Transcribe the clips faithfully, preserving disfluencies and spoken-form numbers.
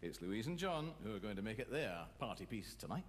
It's Louise and John who are going to make it their party piece tonight.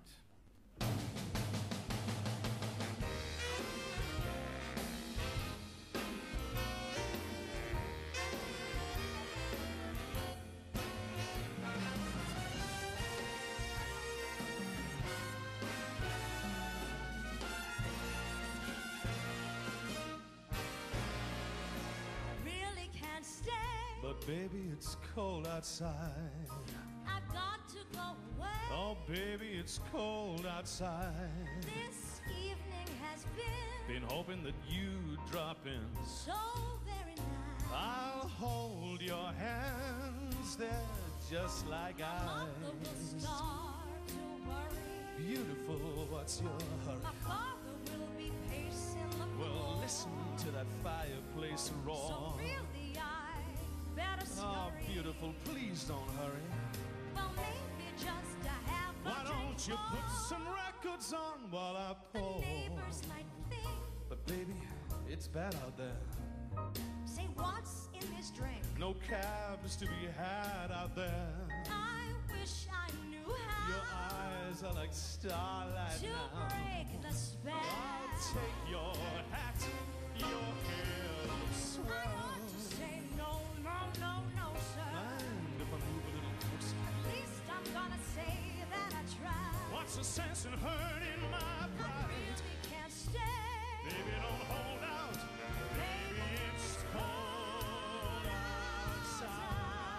But baby, it's cold outside. I've got to go away. Oh baby, it's cold outside. This evening has been Been hoping that you'd drop in. so very nice. I'll hold your hands, they're just like Mother will ice. start to worry. Beautiful, what's your hurry? My father will be pacing the floor. Well, listen to that fireplace roar. So really I better Oh, scurry. beautiful, please don't hurry. Well, maybe just to have a Why don't drink you more. put some records on while I The pour? neighbors might think, But baby, it's bad out there. say what's in this drink? No cabs to be had out there. I wish I knew how Your eyes are like starlight to now. break the spell. I'll take your hat, your hair looks I swell. ought to say no, no, no, no, sir. Mind if I move a little closer? At least I'm gonna say that I tried. What's the sense in hurting my I pride? really can't stay. Baby, don't hold out. Baby, it's cold outside.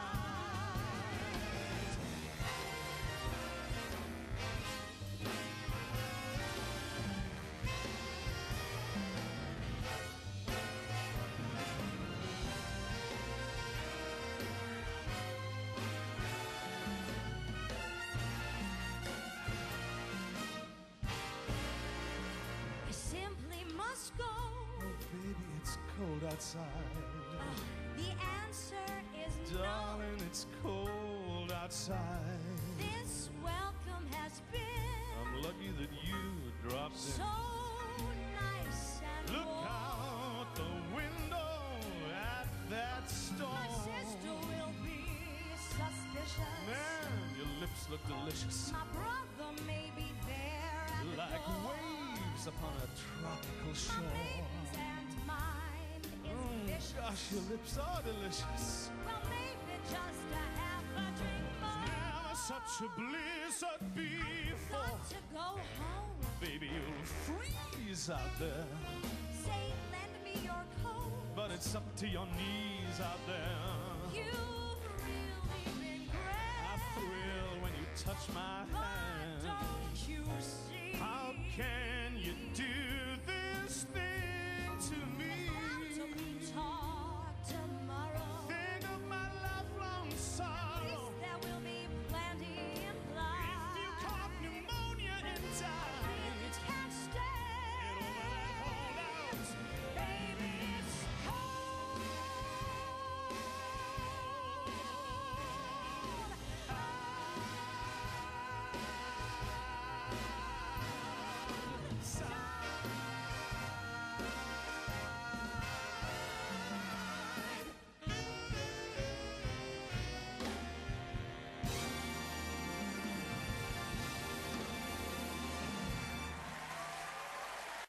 I simply must go. Oh, baby, it's cold outside. Oh, the answer is Darling, no. it's cold outside. This welcome has been I'm lucky that you dropped in. so nice and Look warm. out the window at that storm. My sister will be suspicious. Man, your lips look delicious. My brother may be there at the Like door. waves upon a tropical My shore. baby's and mine is Mm, vicious. gosh, your lips are delicious. Well, maybe just to have a drink more. Never such a blizzard before. Got to go home. Baby, you'll freeze out there. Say, lend me your coat. But it's up to your knees out there. You've really been great. I thrill when you touch my But hand. don't you see? How can you do this thing to me? Got to be taught to